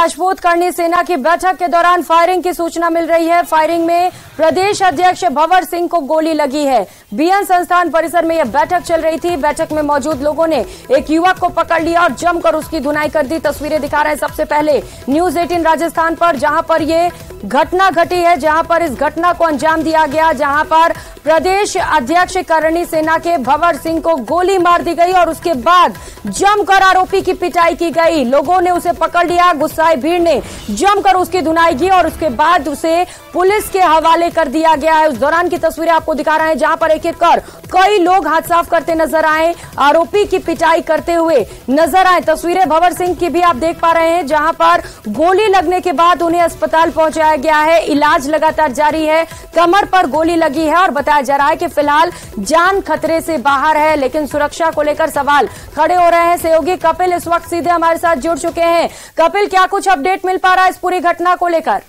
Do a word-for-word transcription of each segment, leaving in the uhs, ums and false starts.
राजपूत करनी सेना की बैठक के दौरान फायरिंग की सूचना मिल रही है। फायरिंग में प्रदेश अध्यक्ष भंवर सिंह को गोली लगी है। बीएन संस्थान परिसर में यह बैठक चल रही थी। बैठक में मौजूद लोगों ने एक युवक को पकड़ लिया और जमकर उसकी धुनाई कर दी। तस्वीरें दिखा रहे हैं सबसे पहले न्यूज अठारह राजस्थान पर, जहां पर यह घटना घटी है, जहां पर इस घटना को अंजाम दिया गया, जहां पर प्रदेश अध्यक्ष करनी सेना के भंवर सिंह को गोली मार दी गई और उसके बाद जमकर आरोपी की पिटाई की गई। लोगों ने उसे पकड़ लिया, गुस्साए भीड़ ने जमकर उसकी धुनाई की और उसके बाद उसे पुलिस के हवाले कर दिया गया है। उस दौरान की तस्वीरें आपको दिखा रहे हैं, जहां पर एक एक कर कई लोग हाथ साफ करते नजर आए, आरोपी की पिटाई करते हुए नजर आए। तस्वीरें भंवर सिंह की भी आप देख पा रहे हैं, जहां पर गोली लगने के बाद उन्हें अस्पताल पहुंचाया गया है। इलाज लगातार जारी है। कमर पर गोली लगी है और बताया जा रहा है कि फिलहाल जान खतरे से बाहर है, लेकिन सुरक्षा को लेकर सवाल खड़े हो रहे हैं। सहयोगी कपिल इस वक्त सीधे हमारे साथ जुड़ चुके हैं। कपिल, क्या कुछ अपडेट मिल पा रहा है इस पूरी घटना को लेकर?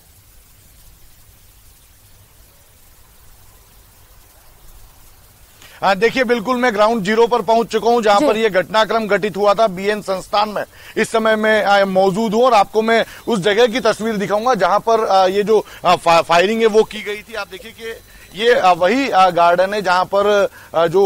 हाँ, देखिए, बिल्कुल मैं ग्राउंड जीरो पर पहुंच चुका हूं, जहां पर यह घटनाक्रम घटित हुआ था। बीएन संस्थान में इस समय मैं मौजूद हूं और आपको मैं उस जगह की तस्वीर दिखाऊंगा जहां पर ये जो फा, फायरिंग है वो की गई थी। आप देखिए कि ये वही गार्डन है जहां पर जो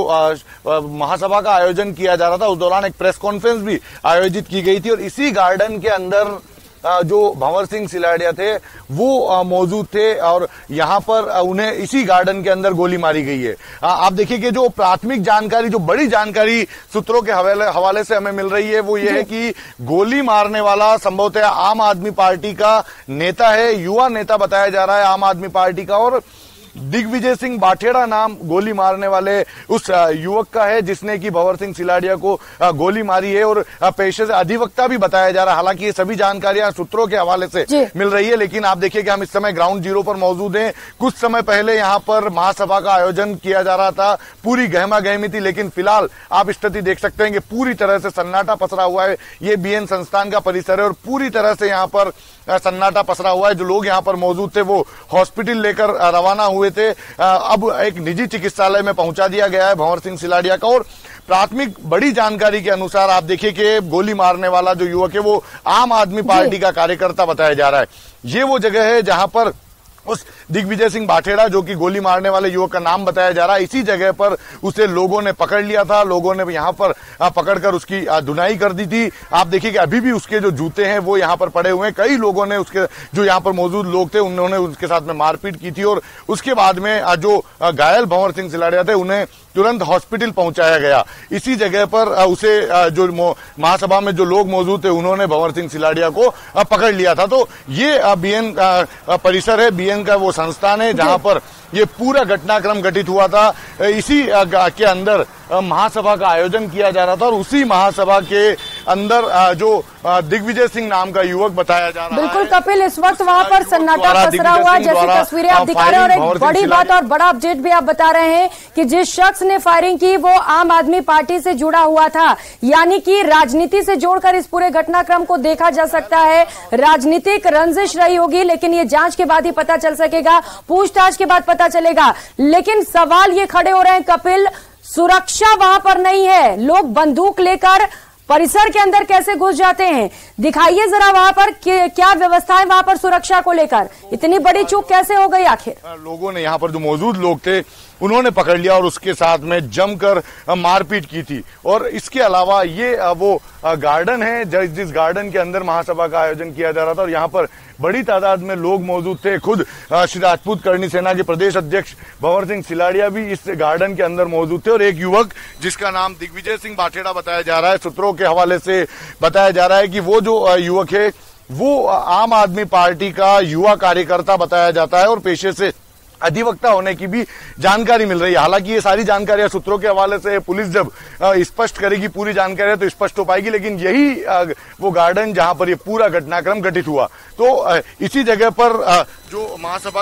महासभा का आयोजन किया जा रहा था। उस दौरान एक प्रेस कॉन्फ्रेंस भी आयोजित की गई थी और इसी गार्डन के अंदर जो भंवर सिंह सिलाडिया थे वो मौजूद थे और यहां पर उन्हें इसी गार्डन के अंदर गोली मारी गई है। आप देखिए कि जो प्राथमिक जानकारी, जो बड़ी जानकारी सूत्रों के हवाले हवाले से हमें मिल रही है वो ये है कि गोली मारने वाला संभवतः आम आदमी पार्टी का नेता है, युवा नेता बताया जा रहा है आम आदमी पार्टी का, और दिग्विजय सिंह बाठेड़ा नाम गोली मारने वाले उस युवक का है जिसने कि भंवर सिंह सिलाडिया को गोली मारी है और पेशे से अधिवक्ता भी बताया जा रहा है। हालांकि ये सभी जानकारियां सूत्रों के हवाले से मिल रही है, लेकिन आप देखिए कि हम इस समय ग्राउंड जीरो पर मौजूद हैं। कुछ समय पहले यहां पर महासभा का आयोजन किया जा रहा था, पूरी गहमा गहमी थी, लेकिन फिलहाल आप स्थिति देख सकते हैं कि पूरी तरह से सन्नाटा पसरा हुआ है। ये बीएन संस्थान का परिसर है और पूरी तरह से यहाँ पर सन्नाटा पसरा हुआ है। जो लोग यहाँ पर मौजूद थे वो हॉस्पिटल लेकर रवाना हुए थे। अब एक निजी चिकित्सालय में पहुंचा दिया गया है भंवर सिंह सिलाडिया का और प्राथमिक बड़ी जानकारी के अनुसार आप देखिए कि गोली मारने वाला जो युवक है वो आम आदमी पार्टी का कार्यकर्ता बताया जा रहा है। ये वो जगह है जहां पर उस दिग्विजय सिंह बाठेड़ा, जो कि गोली मारने वाले युवक का नाम बताया जा रहा है, इसी जगह पर उसे लोगों ने पकड़ लिया था। लोगों ने यहां पर पकड़कर उसकी धुनाई कर दी थी। आप देखिए कि अभी भी उसके जो जूते हैं वो यहां पर पड़े हुए हैं। कई लोगों ने उसके जो यहां पर मौजूद लोग थे उन्होंने उसके साथ में मारपीट की थी और उसके बाद में जो घायल भंवर सिंह सिलाडिया थे उन्हें तुरंत हॉस्पिटल पहुंचाया गया। इसी जगह पर उसे जो महासभा में जो लोग मौजूद थे उन्होंने भंवर सिंह सिलाडिया को पकड़ लिया था। तो ये बीएन परिसर है, बीएन का वो संस्थान है जहां पर ये पूरा घटनाक्रम घटित हुआ था। इसी के अंदर महासभा का आयोजन किया जा रहा था और उसी महासभा के अंदर जो दिग्विजय सिंह नाम का युवक बताया जा रहा है। बिल्कुल कपिल, इस वक्त वहां पर सन्नाटा पसरा हुआ, जैसी तस्वीरें आप दिखा रहे हैं और एक बड़ी बात और बड़ा अपडेट भी आप बता रहे हैं कि जिस शख्स ने फायरिंग की वो आम आदमी पार्टी से जुड़ा हुआ था, यानी कि राजनीति से जोड़कर इस पूरे घटनाक्रम को देखा जा सकता है। राजनीतिक रंजिश रही होगी, लेकिन ये जांच के बाद ही पता चल सकेगा, पूछताछ के बाद पता चलेगा। लेकिन सवाल ये खड़े हो रहे हैं कपिल, सुरक्षा वहां पर नहीं है, लोग बंदूक लेकर परिसर के अंदर कैसे घुस जाते हैं? दिखाइए जरा वहां पर क्या व्यवस्था है वहां पर सुरक्षा को लेकर, इतनी बड़ी चूक कैसे हो गई आखिर? लोगों ने यहाँ पर जो मौजूद लोग थे उन्होंने पकड़ लिया और उसके साथ में जमकर मारपीट की थी। और इसके अलावा ये वो गार्डन है जिस गार्डन के अंदर महासभा का आयोजन किया जा रहा था और यहाँ पर बड़ी तादाद में लोग मौजूद थे। खुद श्री राजपूत करनी सेना के प्रदेश अध्यक्ष भंवर सिंह सिलाडिया भी इस गार्डन के अंदर मौजूद थे और एक युवक जिसका नाम दिग्विजय सिंह बाठेड़ा बताया जा रहा है, सूत्रों के हवाले से बताया जा रहा है कि वो जो युवक है वो आम आदमी पार्टी का युवा कार्यकर्ता बताया जाता है और पेशे से अधिवक्ता होने की भी जानकारी मिल रही है। हालांकि ये सारी जानकारियां सूत्रों के हवाले से पुलिस जब स्पष्ट करेगी पूरी जानकारियां तो स्पष्ट हो पाएगी, लेकिन यही वो गार्डन जहां पर ये पूरा घटनाक्रम घटित हुआ। तो इसी जगह पर जो महासभा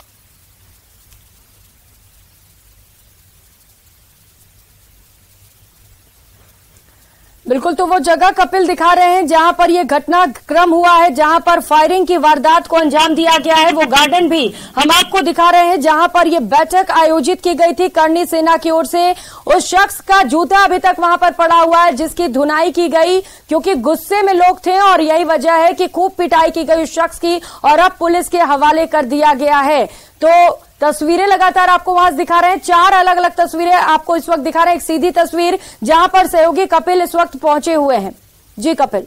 बिल्कुल, तो वो जगह कपिल दिखा रहे हैं जहां पर ये घटनाक्रम हुआ है, जहां पर फायरिंग की वारदात को अंजाम दिया गया है। वो गार्डन भी हम आपको दिखा रहे हैं जहां पर ये बैठक आयोजित की गई थी करनी सेना की ओर से। उस शख्स का जूता अभी तक वहां पर पड़ा हुआ है जिसकी धुनाई की गई, क्योंकि गुस्से में लोग थे और यही वजह है कि खूब पिटाई की गई उस शख्स की और अब पुलिस के हवाले कर दिया गया है। तो तस्वीरें लगातार आपको वहां दिखा रहे हैं, चार अलग अलग तस्वीरें आपको इस वक्त दिखा रहे हैं। एक सीधी तस्वीर जहां पर सहयोगी कपिल इस वक्त पहुंचे हुए हैं। जी कपिल।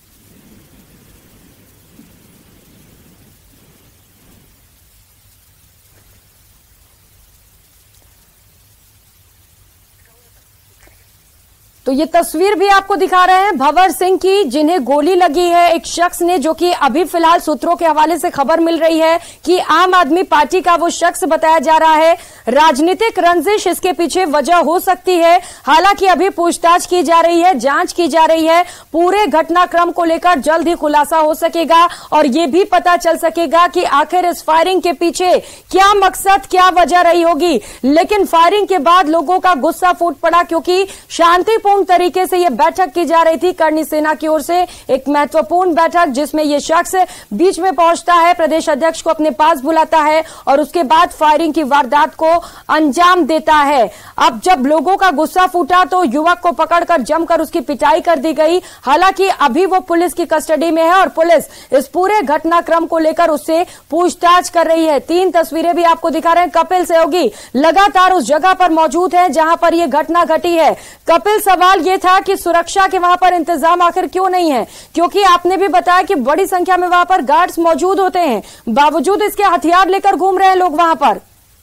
तो ये तस्वीर भी आपको दिखा रहे हैं भंवर सिंह की, जिन्हें गोली लगी है एक शख्स ने, जो कि अभी फिलहाल सूत्रों के हवाले से खबर मिल रही है कि आम आदमी पार्टी का वो शख्स बताया जा रहा है। राजनीतिक रंजिश इसके पीछे वजह हो सकती है। हालांकि अभी पूछताछ की जा रही है, जांच की जा रही है। पूरे घटनाक्रम को लेकर जल्द ही खुलासा हो सकेगा और ये भी पता चल सकेगा कि आखिर इस फायरिंग के पीछे क्या मकसद, क्या वजह रही होगी। लेकिन फायरिंग के बाद लोगों का गुस्सा फूट पड़ा, क्योंकि शांतिपूर्ण तरीके से यह बैठक की जा रही थी करनी सेना की ओर से। एक महत्वपूर्ण बैठक जिसमें यह शख्स बीच में पहुंचता है, प्रदेश अध्यक्ष को अपने पास बुलाता है और उसके बाद फायरिंग की वारदात को अंजाम देता है। अब जब लोगों का गुस्सा फूटा तो युवक को पकड़कर जमकर उसकी पिटाई कर दी गई। हालांकि अभी वो पुलिस की कस्टडी में है और पुलिस इस पूरे घटनाक्रम को लेकर उससे पूछताछ कर रही है। तीन तस्वीरें भी आपको दिखा रहे हैं। कपिल सहयोगी लगातार उस जगह पर मौजूद है जहां पर यह घटना घटी है। कपिल, सवाल ये था कि सुरक्षा के वहां पर इंतजाम आखिर क्यों नहीं है, क्योंकि आपने भी बताया कि बड़ी संख्या में वहां पर गार्ड्स मौजूद होते हैं, बावजूद इसके हथियार लेकर घूम रहे हैं लोग वहां पर।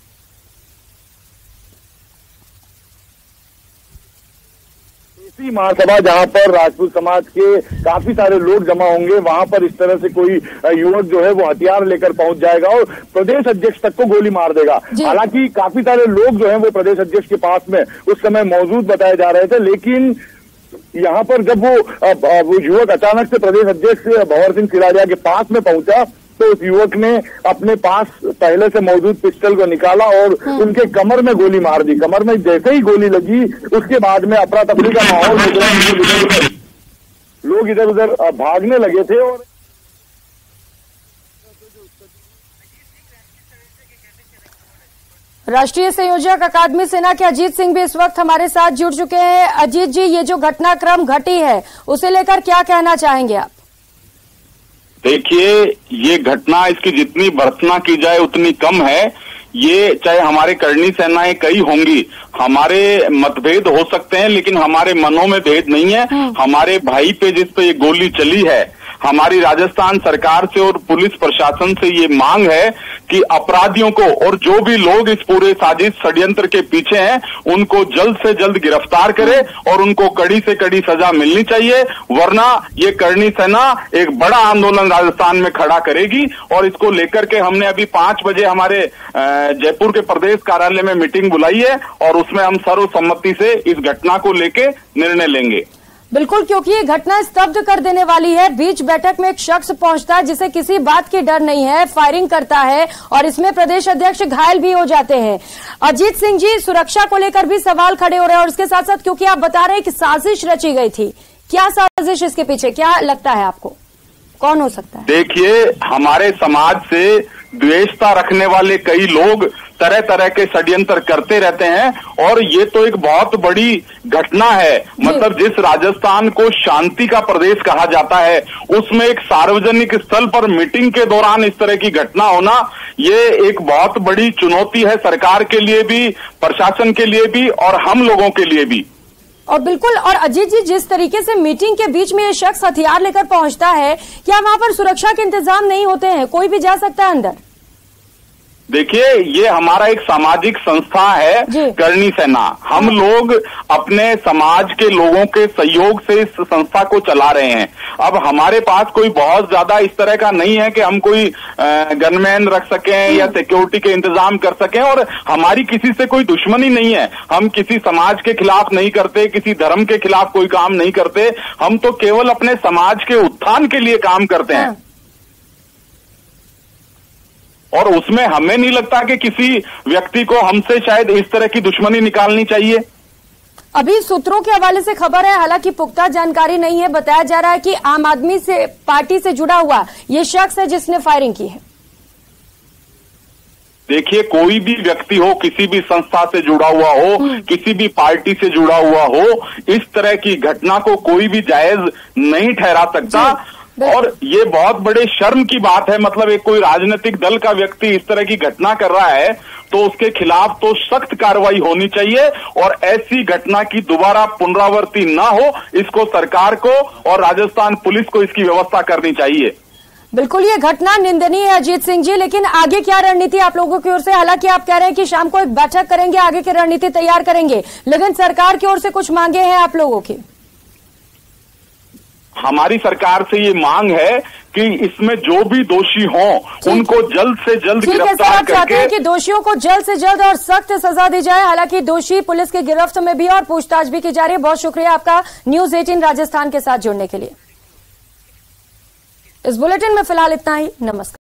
इसी महासभा जहां पर राजपूत समाज के काफी सारे लोग जमा होंगे, वहां पर इस तरह से कोई युवक जो है वो हथियार लेकर पहुंच जाएगा और प्रदेश अध्यक्ष तक को गोली मार देगा। हालांकि काफी सारे लोग जो है वो प्रदेश अध्यक्ष के पास में उस समय मौजूद बताए जा रहे थे, लेकिन यहाँ पर जब वो, वो युवक अचानक से प्रदेश अध्यक्ष भंवर सिंह सिलारिया के पास में पहुंचा तो उस युवक ने अपने पास पहले से मौजूद पिस्टल को निकाला और उनके कमर में गोली मार दी। कमर में जैसे ही गोली लगी उसके बाद में अफरा तफरी का माहौल हो गया, लोग इधर उधर भागने लगे थे। और राष्ट्रीय संयोजक अकादमी सेना के अजीत सिंह भी इस वक्त हमारे साथ जुड़ चुके हैं। अजीत जी, ये जो घटनाक्रम घटी है उसे लेकर क्या कहना चाहेंगे आप? देखिए, ये घटना, इसकी जितनी भर्त्सना की जाए उतनी कम है। ये चाहे हमारे करनी सेनाएं कई होंगी, हमारे मतभेद हो सकते हैं, लेकिन हमारे मनों में भेद नहीं है। हमारे भाई पे जिस पे ये गोली चली है, हमारी राजस्थान सरकार से और पुलिस प्रशासन से ये मांग है कि अपराधियों को और जो भी लोग इस पूरे साजिश षड्यंत्र के पीछे हैं उनको जल्द से जल्द गिरफ्तार करे और उनको कड़ी से कड़ी सजा मिलनी चाहिए, वरना ये करनी सेना एक बड़ा आंदोलन राजस्थान में खड़ा करेगी। और इसको लेकर के हमने अभी पांच बजे हमारे जयपुर के प्रदेश कार्यालय में मीटिंग बुलाई है और उसमें हम सर्वसम्मति से इस घटना को लेकर निर्णय लेंगे। बिल्कुल, क्योंकि ये घटना स्तब्ध कर देने वाली है। बीच बैठक में एक शख्स पहुंचता है जिसे किसी बात की डर नहीं है, फायरिंग करता है और इसमें प्रदेश अध्यक्ष घायल भी हो जाते हैं। अजीत सिंह जी, सुरक्षा को लेकर भी सवाल खड़े हो रहे हैं और उसके साथ साथ क्योंकि आप बता रहे हैं कि साजिश रची गई थी, क्या साजिश इसके पीछे, क्या लगता है आपको, कौन हो सकता है? देखिए, हमारे समाज से द्वेषता रखने वाले कई लोग तरह तरह के षड्यंत्र करते रहते हैं और ये तो एक बहुत बड़ी घटना है। मतलब जिस राजस्थान को शांति का प्रदेश कहा जाता है, उसमें एक सार्वजनिक स्थल पर मीटिंग के दौरान इस तरह की घटना होना, ये एक बहुत बड़ी चुनौती है सरकार के लिए भी, प्रशासन के लिए भी और हम लोगों के लिए भी। और बिल्कुल, और अजीत जी, जिस तरीके से मीटिंग के बीच में ये शख्स हथियार लेकर पहुंचता है, क्या वहां पर सुरक्षा के इंतजाम नहीं होते हैं? कोई भी जा सकता है अंदर? देखिए, ये हमारा एक सामाजिक संस्था है करनी सेना। हम लोग अपने समाज के लोगों के सहयोग से इस संस्था को चला रहे हैं। अब हमारे पास कोई बहुत ज्यादा इस तरह का नहीं है कि हम कोई गनमैन रख सकें या सिक्योरिटी के इंतजाम कर सकें, और हमारी किसी से कोई दुश्मनी नहीं है। हम किसी समाज के खिलाफ नहीं करते, किसी धर्म के खिलाफ कोई काम नहीं करते। हम तो केवल अपने समाज के उत्थान के लिए काम करते हैं और उसमें हमें नहीं लगता कि किसी व्यक्ति को हमसे शायद इस तरह की दुश्मनी निकालनी चाहिए। अभी सूत्रों के हवाले से खबर है, हालांकि पुख्ता जानकारी नहीं है, बताया जा रहा है कि आम आदमी से पार्टी से जुड़ा हुआ ये शख्स है जिसने फायरिंग की है। देखिए, कोई भी व्यक्ति हो, किसी भी संस्था से जुड़ा हुआ हो, किसी भी पार्टी से जुड़ा हुआ हो, इस तरह की घटना को कोई भी जायज नहीं ठहरा सकता। और ये बहुत बड़े शर्म की बात है। मतलब एक कोई राजनीतिक दल का व्यक्ति इस तरह की घटना कर रहा है तो उसके खिलाफ तो सख्त कार्रवाई होनी चाहिए और ऐसी घटना की दोबारा पुनरावृत्ति ना हो, इसको सरकार को और राजस्थान पुलिस को इसकी व्यवस्था करनी चाहिए। बिल्कुल, ये घटना निंदनीय है अजीत सिंह जी, लेकिन आगे क्या रणनीति आप लोगों की ओर से? हालांकि आप कह रहे हैं कि शाम को एक बैठक करेंगे, आगे की रणनीति तैयार करेंगे, लेकिन सरकार की ओर से कुछ मांगे हैं आप लोगों की? हमारी सरकार से ये मांग है कि इसमें जो भी दोषी हों उनको जल्द से जल्द गिरफ्तार करके, चाहते हैं कि दोषियों को जल्द से जल्द और सख्त सजा दी जाए। हालांकि दोषी पुलिस की गिरफ्त में भी और पूछताछ भी की जा रही है। बहुत शुक्रिया आपका न्यूज अठारह राजस्थान के साथ जुड़ने के लिए। इस बुलेटिन में फिलहाल इतना ही। नमस्कार।